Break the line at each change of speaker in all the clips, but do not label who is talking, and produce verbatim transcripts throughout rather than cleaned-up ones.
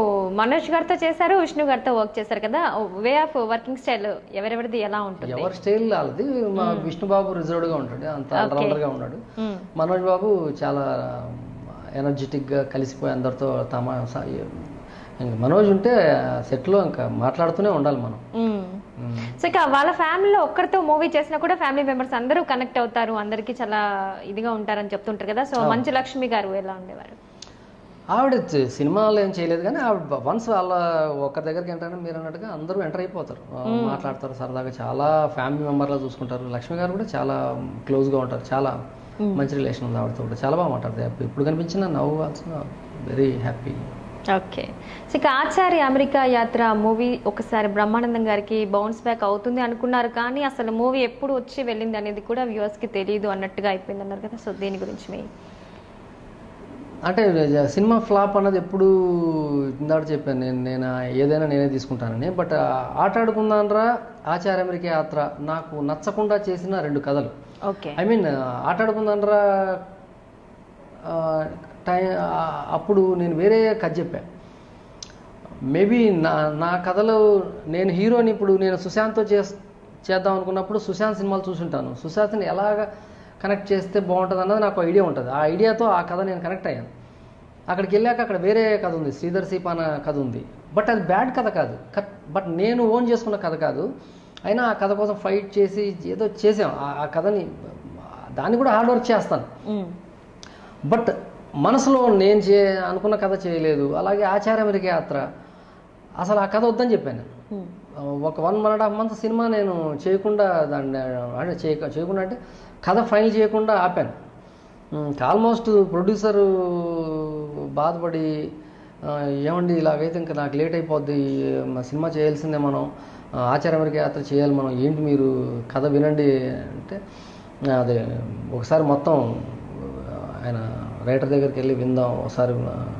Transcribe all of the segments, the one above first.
మనోజ్ గారితో చేశారు, విష్ణు గారితో వర్క్ చేశారు కదా, వే ఆఫ్ వర్కింగ్ స్టైల్ ఎవరెవరిది ఎలా ఉంటుంది?
ఎవరి స్టైల్ వాళ్ళది. మా విష్ణు బాబు రిజర్వ్డ్ గా ఉంటాడు, అంత ఆల్రౌండర్ గా ఉన్నాడు. మనోజ్ బాబు చాలా ఎనర్జెటిక్ గా కలిసిపోయి అందరితో తమ మనోజ్ ఉంటే సెట్ లో ఇంకా మాట్లాడుతూనే ఉండాలి మనం.
సో ఇక వాళ్ళ ఫ్యామిలీలో ఒక్కరితో మూవీ చేసినా కూడా ఫ్యామిలీ మెంబర్స్ అందరూ కనెక్ట్ అవుతారు, అందరికి చాలా ఇదిగా ఉంటారని చెప్తుంటారు కదా. సో మంచు లక్ష్మి గారు ఎలా ఉండేవారు?
ఆవిడ సినిమాలో ఏం చేయలేదు కానీ ఆవిడ వన్స్ వాళ్ళ ఒక్కరి దగ్గరికి ఏంటంటే మీరు అన్నట్టుగా అందరూ ఎంటర్ అయిపోతారు, మాట్లాడతారు సరదాగా, చాలా ఫ్యామిలీ మెంబర్లా చూసుకుంటారు. లక్ష్మి గారు కూడా చాలా క్లోజ్గా ఉంటారు, చాలా మంచి రిలేషన్ ఉంది ఆవిడతో కూడా, చాలా బాగా మాట్లాడతారు. ఇప్పుడు కనిపించిన నవ్వు also very happy.
Okay. So ఇక ఆచార్య అమెరికా యాత్ర మూవీ ఒకసారి బ్రహ్మానందం గారికి బౌన్స్ బ్యాక్ అవుతుంది అనుకున్నారు, కానీ అసలు మూవీ ఎప్పుడు వచ్చి వెళ్ళింది అనేది కూడా వ్యూవర్స్కి తెలియదు అన్నట్టుగా అయిపోయింది అన్నారు కదా. సో దీని గురించి మీ
అంటే సినిమా ఫ్లాప్ అన్నది ఎప్పుడు ఇందాక చెప్పాను నేను, నేను ఏదైనా నేనే తీసుకుంటానని. బట్ ఆట ఆడుకుందానరా ఆచార్య అమెరికా యాత్ర నాకు నచ్చకుండా చేసిన రెండు కథలు.
ఓకే.
ఐ మీన్ ఆట ఆడుకుందానరా టైం అప్పుడు నేను వేరే కథ చెప్పా. మేబీ నా నా కథలో నేను హీరోని ఇప్పుడు నేను సుశాంత్తో చే చేద్దాం అనుకున్నప్పుడు సుశాంత్ సినిమాలు చూసుంటాను, సుశాంత్ని ఎలాగ కనెక్ట్ చేస్తే బాగుంటుంది అన్నది నాకు ఐడియా ఉంటుంది. ఆ ఐడియాతో ఆ కథ నేను కనెక్ట్ అయ్యాను. అక్కడికి వెళ్ళాక అక్కడ వేరే కథ ఉంది, శ్రీధర్ సీపాన కథ ఉంది. బట్ అది బ్యాడ్ కథ కాదు, బట్ నేను ఓన్ చేసుకున్న కథ కాదు. అయినా ఆ కథ కోసం ఫైట్ చేసి ఏదో చేసాం ఆ కథని, దాన్ని కూడా హార్డ్ వర్క్ చేస్తాను. బట్ మనసులో నేను చే అనుకున్న కథ చేయలేదు. అలాగే ఆచార్య అమెరికా యాత్ర అసలు ఆ కథ వద్దని చెప్పాను. ఒక one one and half month సినిమా నేను చేయకుండా దాన్ని అంటే చేయ చేయకుండా అంటే కథ ఫైనల్ చేయకుండా ఆపాను. ఆల్మోస్ట్ ప్రొడ్యూసరు బాధపడి ఏమండి ఇలాగైతే ఇంకా నాకు లేట్ అయిపోద్ది, సినిమా చేయాల్సిందే, మనం ఆచార్య అమెరికా యాత్ర చేయాలి, మనం ఏంటి మీరు కథ వినండి అంటే అదే ఒకసారి మొత్తం ఆయన రైటర్ దగ్గరికి వెళ్ళి విందాం ఒకసారి.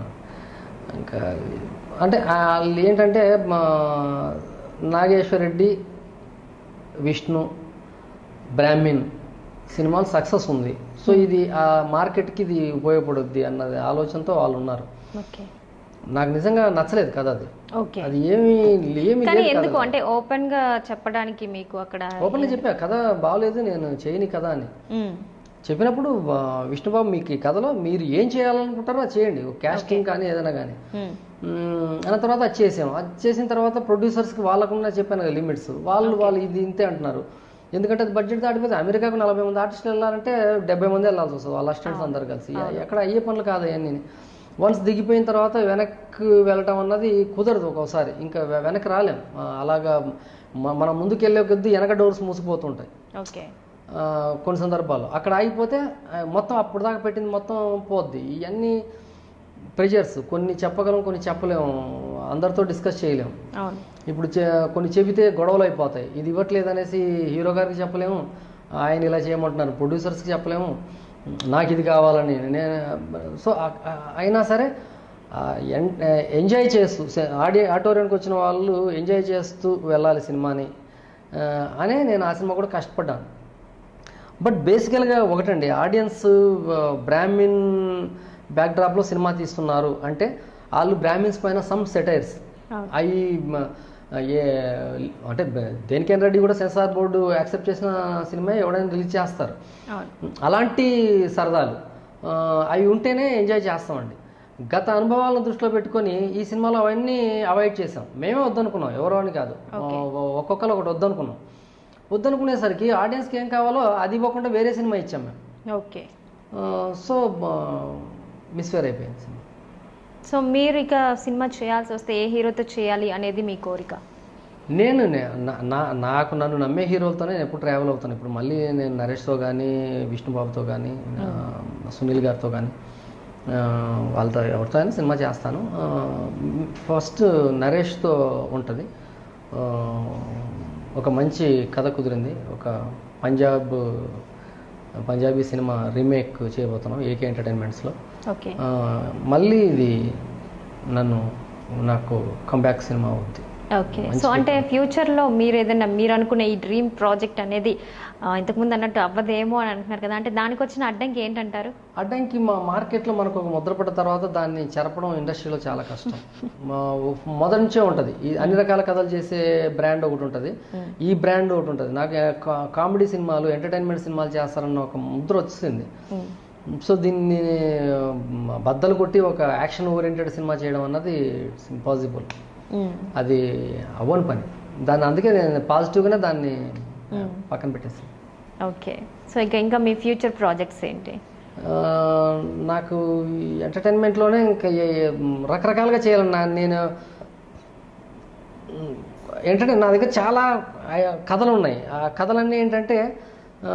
ఇంకా అంటే వాళ్ళు ఏంటంటే మా నాగేశ్వర రెడ్డి, విష్ణు, బ్రాహ్మిన్ సినిమాలు సక్సెస్ ఉంది, సో ఇది ఆ మార్కెట్కి ఇది ఉపయోగపడుద్ది అన్నది ఆలోచనతో వాళ్ళు ఉన్నారు. నాకు నిజంగా నచ్చలేదు కదా అది. అది ఏమి ఏమి
ఎందుకు అంటే ఓపెన్ గా చెప్పడానికి మీకు అక్కడ
ఓపెన్ గా చెప్పా కథ బాగలేదు నేను చేయని కథ అని చెప్పినప్పుడు, విష్ణుబాబు మీకు ఈ కథలో మీరు ఏం చేయాలనుకుంటారో అది చేయండి, క్యాస్టింగ్ కానీ ఏదైనా కానీ అన్న తర్వాత అది చేసాం. అది చేసిన తర్వాత ప్రొడ్యూసర్స్కి వాళ్ళకుండా చెప్పాను కదా లిమిట్స్, వాళ్ళు వాళ్ళు ఇది ఇంతే అంటున్నారు. ఎందుకంటే అది బడ్జెట్ దాటిపోతే అమెరికాకు నలభై మంది ఆర్టిస్టులు వెళ్ళాలంటే డెబ్బై మంది వెళ్ళాల్సి వస్తుంది, వాళ్ళ అసిస్టెంట్స్ అందరు కలిసి. ఎక్కడ అయ్యే పనులు కాదు అవన్నీ. వన్స్ దిగిపోయిన తర్వాత వెనక్కి వెళ్ళటం అన్నది కుదరదు ఒక్కోసారి, ఇంకా వెనక్కి రాలేం. అలాగా మనం ముందుకు వెళ్ళే కొద్దీ వెనక డోర్స్ మూసిపోతుంటాయి కొన్ని సందర్భాల్లో. అక్కడ ఆగిపోతే మొత్తం అప్పుడు దాకా పెట్టింది మొత్తం పోద్ది. ఇవన్నీ ప్రెజర్స్, కొన్ని చెప్పగలం కొన్ని చెప్పలేము, అందరితో డిస్కస్ చేయలేము. ఇప్పుడు కొన్ని చెబితే గొడవలు అయిపోతాయి, ఇది ఇవ్వట్లేదు అనేసి హీరో గారికి చెప్పలేము, ఆయన ఇలా చేయమంటున్నారు ప్రొడ్యూసర్స్కి చెప్పలేము, నాకు ఇది కావాలని నేను. సో అయినా సరే ఎంజాయ్ చేస్తూ ఆడి ఆడిటోరియంకి వచ్చిన వాళ్ళు ఎంజాయ్ చేస్తూ వెళ్ళాలి సినిమాని అనే నేను ఆ సినిమా కూడా కష్టపడ్డాను. బట్ బేసికల్గా ఒకటండి, ఆడియన్స్ బ్రాహ్మిన్ బ్యాక్డ్రాప్లో సినిమా తీస్తున్నారు అంటే వాళ్ళు బ్రాహ్మిన్స్ పైన సమ్ సెటైర్స్ అవి ఏ అంటే దేనికైనా రెడ్డి కూడా సెన్సార్ బోర్డు యాక్సెప్ట్ చేసిన సినిమా ఎవడైనా రిలీజ్ చేస్తారు. అలాంటి సరదాలు అవి ఉంటేనే ఎంజాయ్ చేస్తామండి. గత అనుభవాలను దృష్టిలో పెట్టుకొని ఈ సినిమాలో అవన్నీ అవాయిడ్ చేసాం. మేమే వద్దనుకున్నాం, ఎవరో అని కాదు, ఒక్కొక్కరు ఒకటి వద్దనుకున్నాం. వద్దనుకునేసరికి ఆడియన్స్కి ఏం కావాలో అది ఇవ్వకుండా వేరే సినిమా ఇచ్చాం మేము.
ఓకే. సో
మిస్ఫేర్ అయిపోయింది సినిమా.
సో మీరు ఇక సినిమా చేయాల్సి వస్తే ఏ హీరోతో చేయాలి అనేది మీ కోరిక?
నేను నాకు నన్ను నమ్మే హీరోలతోనే నేను ఎప్పుడు ట్రావెల్ అవుతాను. ఇప్పుడు మళ్ళీ నేను నరేష్తో కానీ విష్ణుబాబుతో కానీ సునీల్ గారితో కానీ వాళ్ళతో ఎవరితో అయినా సినిమా చేస్తాను. ఫస్ట్ నరేష్తో ఉంటుంది. ఒక మంచి కథ కుదిరింది, ఒక పంజాబ్ పంజాబీ సినిమా రీమేక్ చేయబోతున్నాం ఏకే ఎంటర్టైన్మెంట్స్లో. మళ్ళీ ఇది నన్ను నాకు కంబ్యాక్ సినిమా అవుద్ది.
ఓకే. సో అంటే ఫ్యూచర్లో మీరు ఏదైనా మీరు అనుకునే ఈ డ్రీమ్ ప్రాజెక్ట్ అనేది ఆ, ఇంతకుముందు అన్నట్టు అవ్వదేమో అని అంటున్నారు కదా, అంటే దానికి వచ్చిన అడ్డంకి ఏంటంటారు?
అడ్డంకి మా మార్కెట్లో మనకు ఒక ముద్రపడ్డ తర్వాత దాన్ని చెరపడం ఇండస్ట్రీలో చాలా కష్టం. మా మొదటి నుంచే ఉంటుంది. ఈ అన్ని రకాల కథలు చేసే బ్రాండ్ ఒకటి ఉంటుంది, ఈ బ్రాండ్ ఒకటి ఉంటుంది. నాకు కా- కామెడీ సినిమాలు, ఎంటర్టైన్మెంట్ సినిమాలు చేస్తారన్న ఒక ముద్ర వచ్చింది. సో దీన్ని బద్దలు కొట్టి ఒక యాక్షన్ ఓరియంటెడ్ సినిమా చేయడం అన్నది ఇట్స్ ఇంపాసిబుల్. అది అవ్వని పని. దాన్ని అందుకే నేను పాజిటివ్గానే దాన్ని పక్కన పెట్టేస్తాను.
ఓకే. సో ఇంకా ఇంకా మీ ఫ్యూచర్ ప్రాజెక్ట్స్ ఏంటి?
ఆ, నాకు ఎంటర్టైన్మెంట్లోనే ఇంకా ఏ- ఏ- రకరకాలుగా చేయాలన్నా నేను ఎంటర్టైన్ నా దగ్గర చాలా ఆ- కథలు ఉన్నాయి. ఆ కథలన్నీ ఏంటంటే ఆ,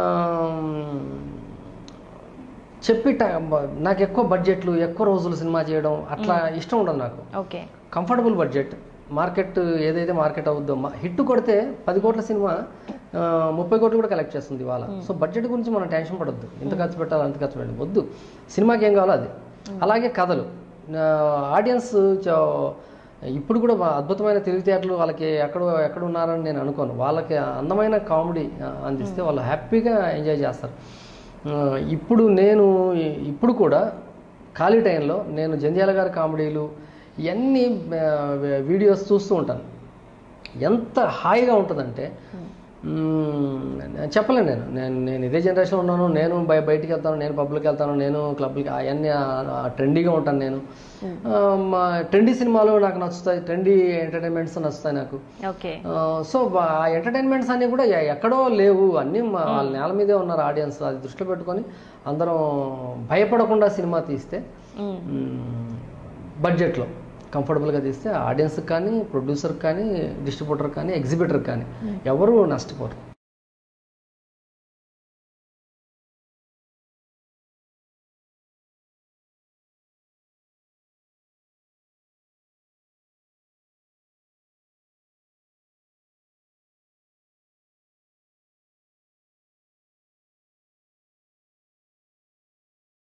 చెప్పి ట- నాకు ఎక్కువ బడ్జెట్లు, ఎక్కువ రోజులు సినిమా చేయడం అట్లా ఇష్టం ఉండదు నాకు.
ఓకే.
కంఫర్టబుల్ బడ్జెట్, మార్కెట్ ఏదైతే మార్కెట్ అవుద్దో, హిట్ కొడితే పది కోట్ల సినిమా ఆ, ముప్పై కోట్లు కూడా కలెక్ట్ చేస్తుంది ఇవాళ. సో బడ్జెట్ గురించి మనం టెన్షన్ పడొద్దు, ఇంత ఖర్చు పెట్టాలి అంత ఖర్చు పెట్టాలి వద్దు, సినిమాకి ఏం కావాలో అది. అలాగే కథలు, ఆడియన్స్ ఇప్పుడు కూడా అద్భుతమైన తెలివితేటలు వాళ్ళకి ఎక్కడ ఎక్కడ ఉన్నారని నేను అనుకోను. వాళ్ళకి అందమైన కామెడీ అందిస్తే వాళ్ళు హ్యాపీగా ఎంజాయ్ చేస్తారు. ఆ, ఇప్పుడు నేను ఇప్పుడు కూడా ఖాళీ టైంలో నేను జంధ్యాల గారి కామెడీలు ఇవన్నీ వీడియోస్ చూస్తూ ఉంటాను. ఎంత హాయిగా ఉంటుందంటే చెప్పలేను. నేను నేను నేను ఇదే జనరేషన్లో ఉన్నాను. నేను బయ బయటికి వెళ్తాను, నేను పబ్లిక్ వెళ్తాను, నేను క్లబ్లకి అవన్నీ ట్రెండీగా ఉంటాను. నేను ట్రెండీ సినిమాలు నాకు నచ్చుతాయి, ట్రెండీ ఎంటర్టైన్మెంట్స్ నచ్చుతాయి నాకు.
ఓకే.
సో ఆ ఎంటర్టైన్మెంట్స్ అన్నీ కూడా ఎ- ఎక్కడో లేవు, అన్నీ మా- వాళ్ళ నేల మీదే ఉన్నారు ఆడియన్స్. అది దృష్టిలో పెట్టుకొని అందరం భయపడకుండా సినిమా తీస్తే బడ్జెట్లో కంఫర్టబుల్గా తీస్తే ఆడియన్స్కి కానీ, ప్రొడ్యూసర్కి కానీ, డిస్ట్రిబ్యూటర్కి కానీ, ఎగ్జిబిటర్కి కానీ ఎవరు నష్టపోరు.